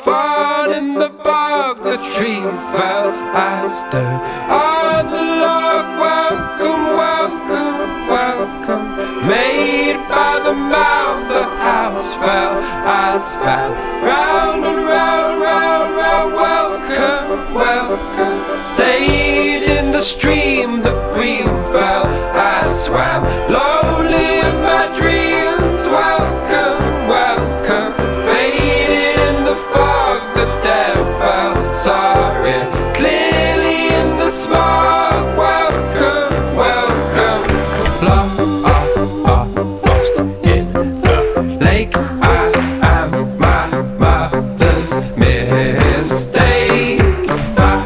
Born in the bog, the tree fell. I stood on the log. Welcome, welcome, welcome. Made by the mound, the house fell. I spat round and round, round, round. Welcome, welcome. Stayed in the stream, the bream fell. I swam lonely in my dreams. Welcome, welcome. Faded in the fog, the dead fell. Saw it clearly in the smog. Welcome, welcome. Lost in the lake. I am my mother's mistake. Out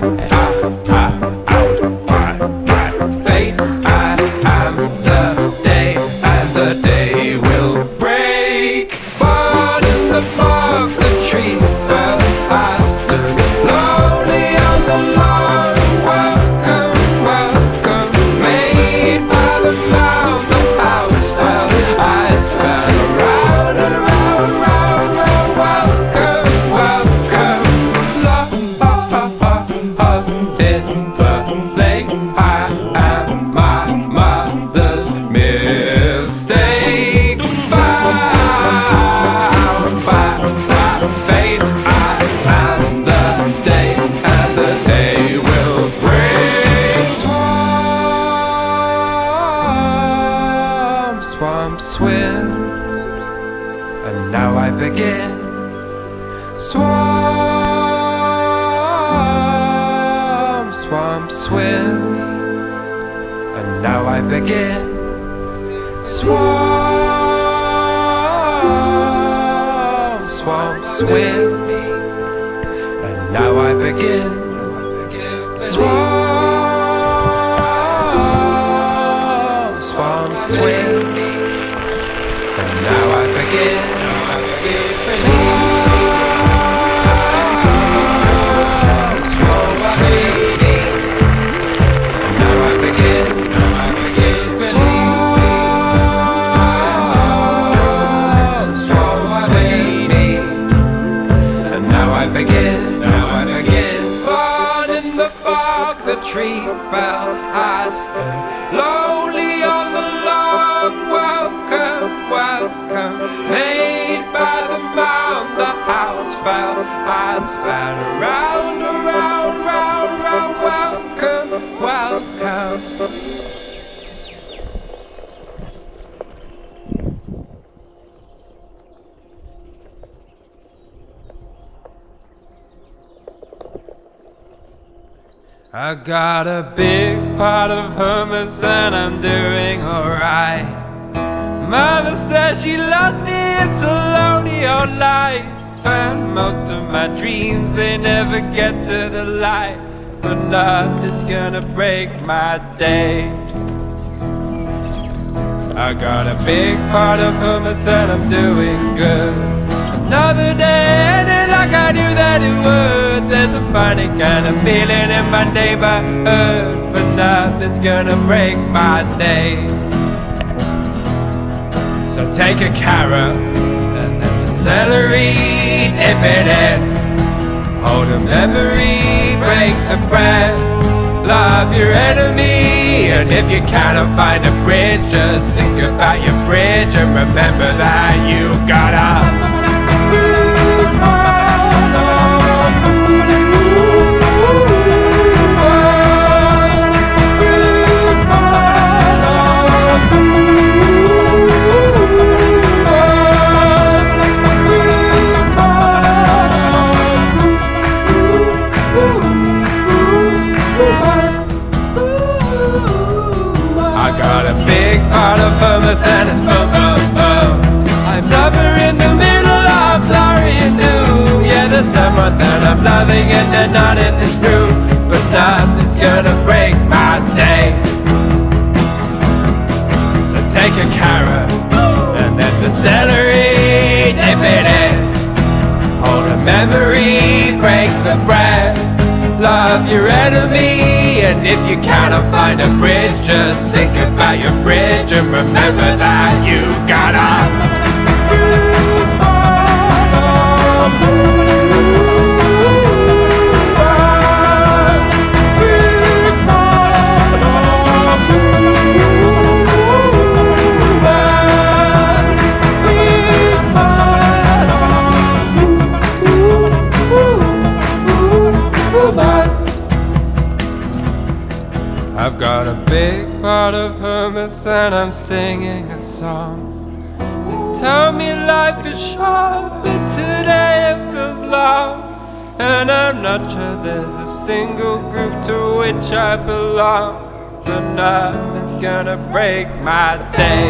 my fate. I am the day, and the day will break. Born in the fog, the tree fell. I stood lonely on the lawn. Welcome, welcome. Made by the mound, the house fell. I spun around and around, round, round. Welcome, welcome. Lost in the lake. I am my mother's mistake. Found by fate. I am the day, and the day will break. Swamp, swamp, swim, and now I begin. Swamp, swamp, swim, and now I begin. Swamp, swamp, swim, and now I begin. Swamp, swamp, swim, and now I begin. Swamp, swamp, swim, and now I begin. Begin, now I begin. Born in the fog, the tree fell. I stood lonely on the lawn. Welcome, welcome. Made by the mound, the house fell. I span around, around, round, round. Welcome, welcome. I got a big pot of hummus and I'm doing alright. Mother says she loves me, it's a lonely old life. And most of my dreams, they never get to the light. But nothing's gonna break my day. I got a big pot of hummus and I'm doing good. Another day ended like I knew that it would. There's a funny kind of feeling in my neighborhood, but nothing's gonna break my day. So take a carrot and then the celery, dip it in. Hold a memory, break the bread. Love your enemy, and if you cannot find a bridge, just think about your fridge and remember that you gotta move on. I got a big pot of hummus and it's boom, boom, boom. I'm somewhere in the middle of glory and doom. Yeah, there's someone that I'm loving and they're not in this room, but nothing's gonna break my day. So take a carrot and then the celery, dip it in. Hold a memory, break the bread. Love your enemy, and if you cannot find a bridge, just think about your fridge and remember that you gotta move on. crowd of hermits and I'm singing a song. They tell me life is short, but today it feels long. And I'm not sure there's a single group to which I belong, but nothing's gonna break my day.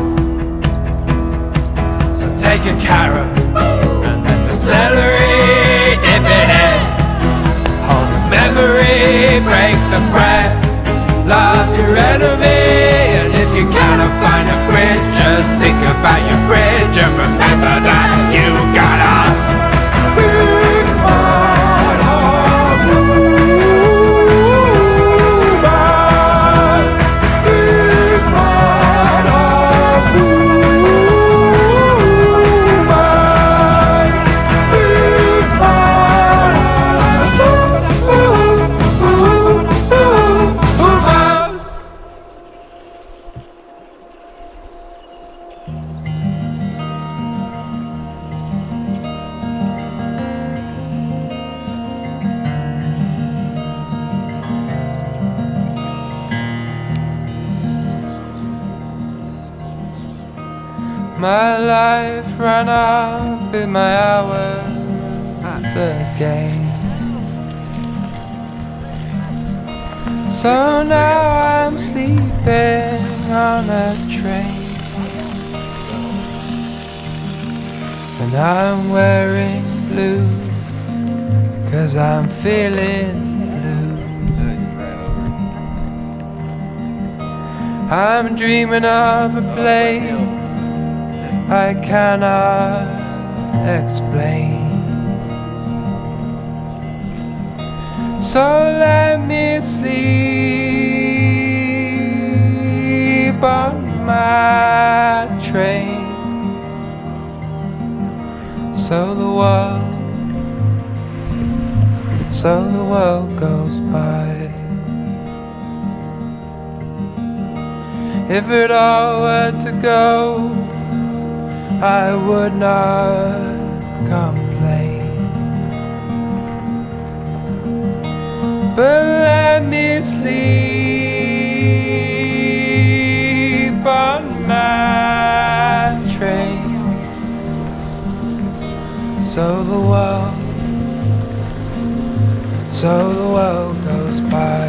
So take a carrot and then the celery, dip it in. Hold the memory, break the bread. Love your enemy, and if you cannot find a bridge, just think about your bridge and remember that you gotta big heart of woman, big heart of woman, big heart My life ran off with my hours again. So now I'm sleeping on a train, and I'm wearing blue 'cause I'm feeling blue. I'm dreaming of a place I cannot explain. So let me sleep on my train, so the world goes by. If it all were to go, I would not complain, but let me sleep on my train, so the world goes by,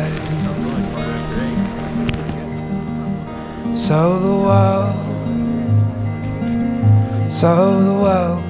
so the world